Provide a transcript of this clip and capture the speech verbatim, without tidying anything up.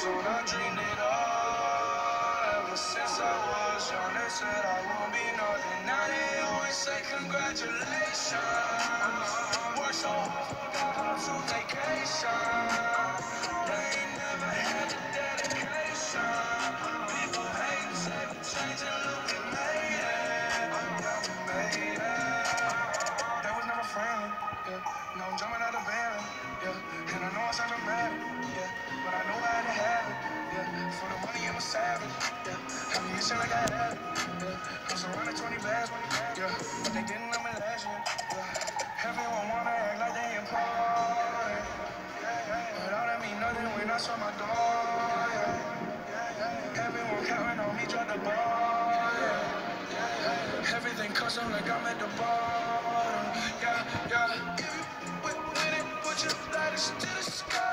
soon I dreamed it all. Ever since I was young, they said I won't be nothing. Now they always say congratulations. Work so hard, forgot how to vacation. They ain't never had the dedication. People hate, say we changing, look, we made it. Yeah, we made it. That was never friendly, yeah. Now I'm jumping out of bed, yeah. And I know I sound dramatic, yeah. But I know I had to have it, yeah. For the money, I'm a savage, yeah. I mean, it seem like I had it, yeah. I'm surrounded twenty bags, yeah. But they didn't know me last year, yeah. Everyone wanna act like they important, but all that mean nothing when I saw my door, yeah. Everyone counting on me, drop the ball, yeah. Everything custom like I'm at the bottom, yeah, yeah. If you with, with it, put your lighters to the sky.